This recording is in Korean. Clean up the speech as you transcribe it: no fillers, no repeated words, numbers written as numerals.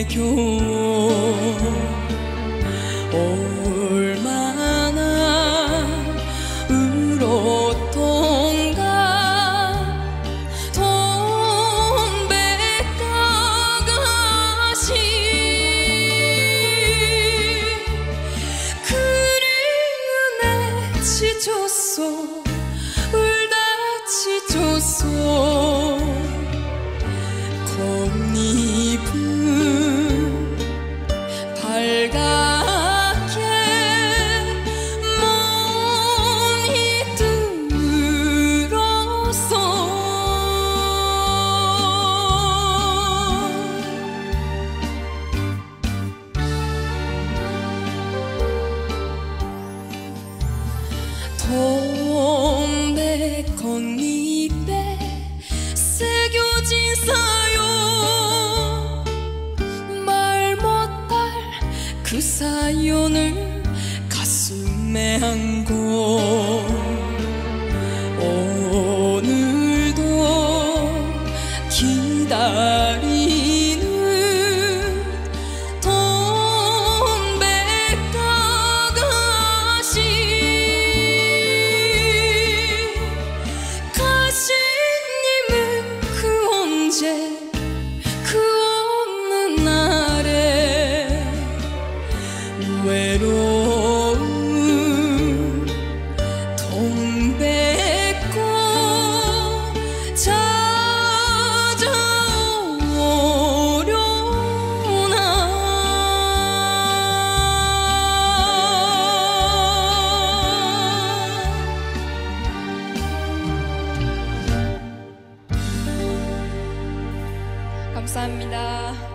애교 얼마나 울었던가. 돈백아가씨 그리움에 지쳤어 울다 지쳤어. 꽃잎은 밝게 몸이 들었어. 돈백꽃잎에 새겨진 사연 말 못할 그 사연을 가슴에 안고 오늘도 기다리는 돈백아가씨. 가시님은 그 언제 그 어느 날에 외로운 동백꽃 찾아오려나. 감사합니다.